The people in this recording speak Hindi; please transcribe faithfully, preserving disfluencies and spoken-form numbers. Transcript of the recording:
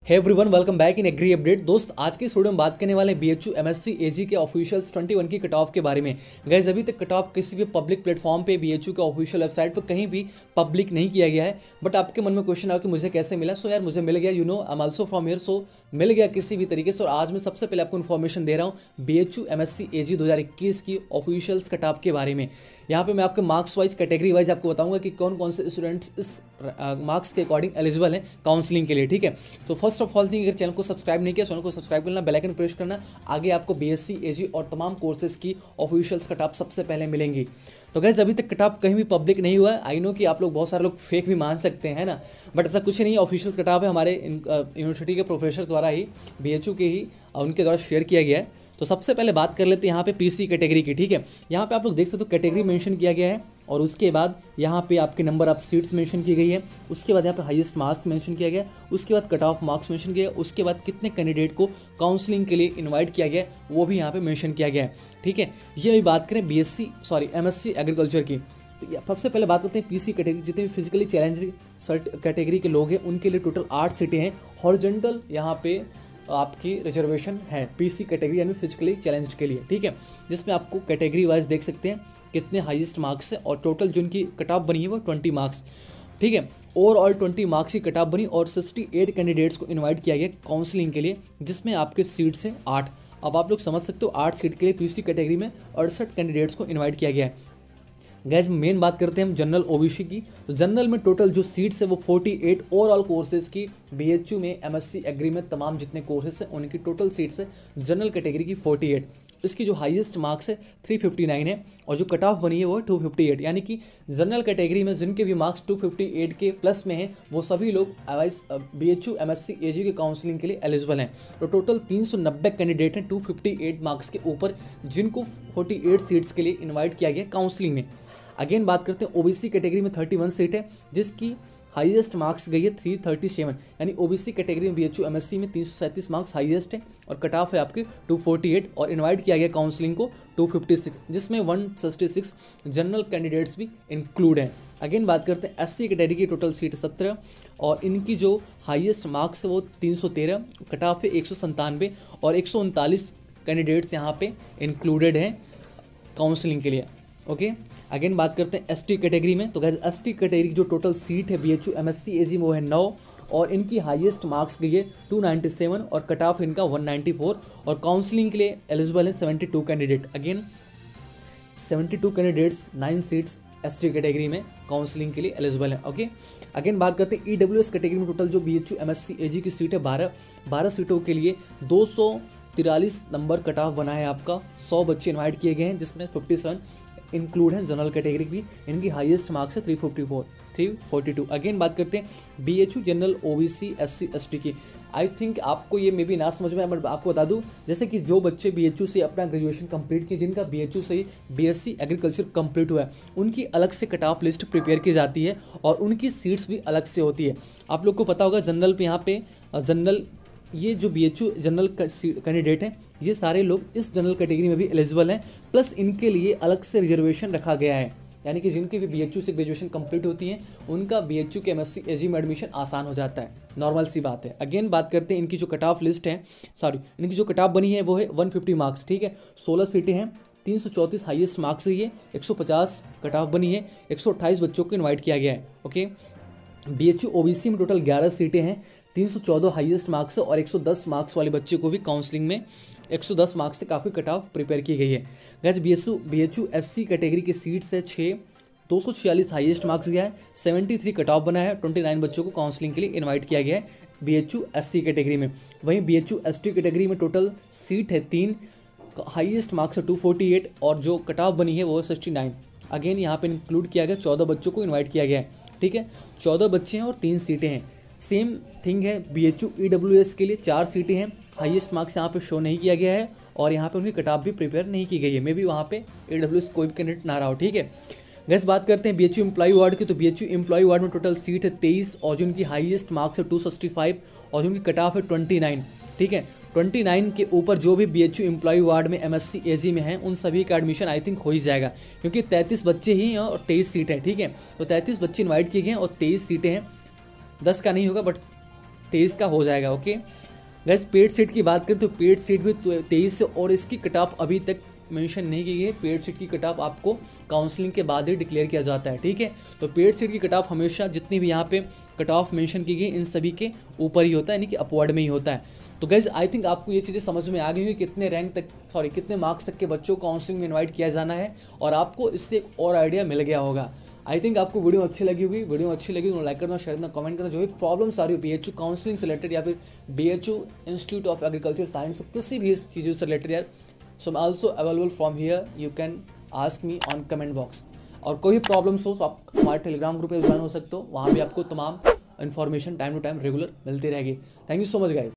Hey everyone, welcome back in agri update. दोस्त, आज की इस वीडियो में बात करने वाले हैं बीएचयू एमएससी एजी के ऑफिशियल्स इक्कीस की कट ऑफ के बारे में। गाइस, अभी तक कट ऑफ किसी भी पब्लिक प्लेटफॉर्म पे बीएचयू के ऑफिशियल वेबसाइट पर कहीं भी पब्लिक नहीं किया गया है। बट आपके मन में क्वेश्चन आया कि मुझे कैसे मिला। सो यार, मुझे मिल गया, you know I am also from here. So मिल गया किसी भी तरीके से। और आज मैं सबसे पहले आपको इन्फॉर्मेशन दे रहा हूँ बीएचयू एमएससी एजी दो हज़ार इक्कीस की ऑफिशियल्स कट ऑफ के बारे में। यहाँ पे मैं आपके मार्क्स वाइज, कैटेगरी वाइज आपको बताऊंगा कि कौन कौन से स्टूडेंट्स इस मार्क्स के अकॉर्डिंग एलिजिबल हैं काउंसलिंग के लिए। ठीक है, तो फर्स्ट ऑफ ऑल थिंग, अगर चैनल को सब्सक्राइब नहीं किया, चैनल को सब्सक्राइब करना, बेल आइकन प्रेस करना। आगे आपको बीएससी एजी और तमाम कोर्सेज की ऑफिशियल्स कट ऑफ सबसे पहले मिलेंगी। तो गाइस, अभी तक कट ऑफ कहीं भी पब्लिक नहीं हुआ है। आई नो कि आप लोग बहुत सारे लोग फेक भी मान सकते हैं ना, बट ऐसा कुछ नहीं है। ऑफिशियल्स कट ऑफ है हमारे यूनिवर्सिटी के प्रोफेसर द्वारा ही, बीएचयू के ही, उनके द्वारा शेयर किया गया है। तो सबसे पहले बात कर लेते हैं यहाँ पे पीसी कैटेगरी की। ठीक है, यहाँ पे आप लोग देख सकते हो कैटेगरी मेंशन किया गया है, और उसके बाद यहाँ पे आपके नंबर ऑफ सीट्स मेंशन की गई है। उसके बाद यहाँ पे हाईएस्ट मार्क्स मेंशन किया गया, उसके बाद कट ऑफ मार्क्स मेंशन किया गया, उसके बाद कितने कैंडिडेट को काउंसलिंग के लिए इन्वाइट किया गया वो भी यहाँ पे मेंशन किया गया है। ठीक है, ये अभी बात करें बीएससी सॉरी एमएससी एग्रीकल्चर की। तो सबसे पहले बात करते हैं पीसी कैटेगरी। जितने भी फिजिकली चैलेंज कैटेगरी के लोग हैं उनके लिए टोटल आठ सीटें हैं। हॉरिजॉन्टल यहाँ पे आपकी रिजर्वेशन है पीसी कैटेगरी यानी फिजिकली चैलेंज्ड के लिए। ठीक है, जिसमें आपको कैटेगरी वाइज देख सकते हैं कितने हाईएस्ट मार्क्स है, और टोटल जिनकी कट ऑफ बनी है वो ट्वेंटी मार्क्स। ठीक है, ओवरऑल ट्वेंटी मार्क्स की कट ऑफ बनी और सिक्सटी एट कैंडिडेट्स को इन्वाइट किया गया काउंसलिंग के लिए, जिसमें आपके सीट्स हैं आठ। अब आप लोग समझ सकते हो, आठ सीट के लिए पीसी कैटेगरी में अड़सठ कैंडिडेट्स को इन्वाइट किया गया है। गैस, मेन बात करते हैं हम जनरल ओबीसी की। तो जनरल में टोटल जो सीट्स है वो अड़तालीस ओवरऑल कोर्सेज की बीएचयू में एमएससी एग्री में तमाम जितने कोर्सेज हैं उनकी टोटल सीट्स है जनरल कैटेगरी की अड़तालीस। इसकी जो हाईएस्ट मार्क्स है तीन सौ उनसठ है, और जो कट ऑफ बनी है वो दो सौ अट्ठावन। यानी कि जनरल कैटेगरी में जिनके भी मार्क्स दो सौ अट्ठावन के प्लस में हैं वो सभी लोग बीएचयू एमएससी एजी के काउंसलिंग के लिए एलिजिबल हैं। तो टोटल तीन सौ नब्बे कैंडिडेट हैं दो सौ अट्ठावन मार्क्स के ऊपर, जिनको अड़तालीस सीट्स के लिए इन्वाइट किया गया काउंसलिंग में। अगेन बात करते हैं ओबीसी कैटेगरी में इकतीस सीट है, जिसकी हाईएस्ट मार्क्स गई है तीन सौ सैंतीस। यानी ओबीसी कैटेगरी में बीएचयू एमएससी में तीन सौ सैंतीस मार्क्स हाईएस्ट है, और कट ऑफ है आपके दो सौ अड़तालीस, और इनवाइट किया गया काउंसलिंग को दो सौ छप्पन, जिसमें एक सौ छियासठ जनरल कैंडिडेट्स भी इंक्लूड हैं। अगेन बात करते हैं एससी कैटेगरी की टोटल सीट सत्रह, और इनकी जो हाईएस्ट मार्क्स है वो तीन सौ तेरह, कट ऑफ है एक सौ संतानवे, और एक सौ उनतालीस कैंडिडेट्स यहाँ पे इंक्लूडेड हैं काउंसलिंग के लिए। ओके, अगेन बात करते हैं एसटी कैटेगरी में। तो गाइस, एसटी कैटेगरी जो टोटल सीट है बीएचयू एमएससी एजी वो है नौ, और इनकी हाईएस्ट मार्क्स गई है दो सौ सत्तानवे, और कट ऑफ इनका एक सौ चौरानवे, और काउंसलिंग के लिए एलिजिबल है बहत्तर कैंडिडेट। अगेन बहत्तर candidates, nine seats ST category में काउंसलिंग के लिए एलिजिबल है। ओके, अगेन बात करते हैं ईडब्ल्यूएस कैटेगरी में। टोटल जो बीएचयू एमएससी एजी की सीट है बारह बारह सीटों के लिए दो सौ तिरालीस नंबर कट ऑफ बना है आपका। सौ बच्चे इन्वाइट किए गए हैं, जिसमें सत्तावन इंक्लूड हैं जनरल कैटेगरी भी। इनकी हाईएस्ट मार्क्स है तीन सौ चौवालीस, तीन सौ बयालीस। अगेन बात करते हैं BHU general OBC SC ST की। आई थिंक आपको ये मे बी ना समझ में, मैं आपको बता दूं, जैसे कि जो बच्चे बीएचयू से अपना ग्रेजुएशन कंप्लीट किए, जिनका बीएचयू से बीएससी एग्रीकल्चर कंप्लीट हुआ है, उनकी अलग से कट ऑफ लिस्ट प्रिपेयर की जाती है, और उनकी सीट्स भी अलग से होती है। आप लोग को पता होगा जनरल पे, यहाँ पे जनरल ये जो बीएचयू जनरल कैंडिडेट हैं ये सारे लोग इस जनरल कैटेगरी में भी एलिजिबल हैं, प्लस इनके लिए अलग से रिजर्वेशन रखा गया है। यानी कि जिनकी भी बीएचयू से ग्रेजुएशन कंप्लीट होती है उनका बीएचयू के एमएससी एजी में एडमिशन आसान हो जाता है, नॉर्मल सी बात है। अगेन बात करते हैं इनकी जो कट ऑफ लिस्ट है, सॉरी इनकी जो कट ऑफ बनी है वो है एक सौ पचास मार्क्स। ठीक है, सोलह सीटें हैं, तीन सौ चौंतीस हाईएस्ट मार्क्स रही है, एक सौ पचास कट ऑफ बनी है, एक सौ अट्ठाईस बच्चों को इन्वाइट किया गया है। ओके, बीएचयू ओबीसी में टोटल ग्यारह सीटें हैं, तीन सौ चौदह हाईएस्ट मार्क्स है, और एक सौ दस मार्क्स वाले बच्चे को भी काउंसलिंग में एक सौ दस मार्क्स से काफ़ी कट ऑफ प्रिपेयर की गई है। Guys, BHU BHU SC category की सीट्स है छः, दो सौ छियालीस हाईएस्ट मार्क्स गया है, तिहत्तर कट ऑफ बना है, उनतीस बच्चों को काउंसलिंग के लिए इन्वाइट किया गया है बीएचयू एससी कैटेगरी में। वहीं बीएचयू एसटी कैटेगरी में टोटल सीट है तीन, हाईएस्ट मार्क्स है दो सौ अड़तालीस, और जो कट ऑफ बनी है वो है उनहत्तर। अगेन यहाँ पे इंक्लूड किया गया, चौदह बच्चों को इन्वाइट किया गया है। ठीक है, चौदह बच्चे हैं और तीन सीटें हैं। सेम थिंग है बीएचयू ईडब्ल्यूएस के लिए, चार सीटें हैं, हाईएस्ट मार्क्स यहाँ पे शो नहीं किया गया है, और यहाँ पे उनकी कट ऑफ भी प्रिपेयर नहीं की गई है। मे बी वहाँ पे ईडब्ल्यूएस कोई भी कैंडिडेट ना रहा हो। ठीक है, गैस बात करते हैं बीएचयू एम्प्लॉय वार्ड की। तो बीएचयू एम्प्लॉय वार्ड में टोटल सीट है तेईस, और जो उनकी हाईएस्ट मार्क्स है दो सौ पैंसठ, और जो उनकी कट ऑफ है उनतीस। ठीक है, उनतीस के ऊपर जो भी बीएचयू एम्प्लॉय वार्ड में एमएससी एजी में हैं उन सभी का एडमिशन आई थिंक हो ही जाएगा, क्योंकि तैंतीस बच्चे ही हैं और तेईस सीटें हैं। ठीक है, तो तैंतीस बच्चे इन्वाइट किए गए हैं और तेईस सीटें हैं, दस का नहीं होगा बट तेईस का हो जाएगा। ओके गैस, पेड सीट की बात करें तो पेड सीट भी तेईस से, और इसकी कट ऑफ अभी तक मेंशन नहीं की गई है। पेड सीट की कट ऑफ आपको काउंसलिंग के बाद ही डिक्लेयर किया जाता है, ठीक है। तो पेड सीट की कट ऑफ हमेशा जितनी भी यहाँ पे कट ऑफ मेंशन की गई इन सभी के ऊपर ही होता है, यानी कि अपवर्ड में ही होता है। तो गाइज आई थिंक आपको ये चीज़ें समझ में आ गई होंगी कितने रैंक तक सॉरी कितने मार्क्स तक के बच्चों को काउंसलिंग में इन्वाइट किया जाना है, और आपको इससे एक और आइडिया मिल गया होगा। आई थिंक आपको वीडियो अच्छी लगी होगी। वीडियो अच्छी लगी तो लाइक करना, शेयर करना, कमेंट करना। जो भी प्रॉब्लम्स आ रही हो बीएचयू काउंसलिंग से रिलेटेड या फिर BHU institute of agriculture science, किसी भी चीज़ों से रिलेटेड यार, so I also available from here, you can ask me on comment box. और कोई भी प्रॉब्लम्स हो तो आप हमारे टेलीग्राम ग्रुप पे ज्वाइन हो सकते हो, वहाँ भी आपको तमाम information time to time regular मिलती रहेगी। Thank you so much guys.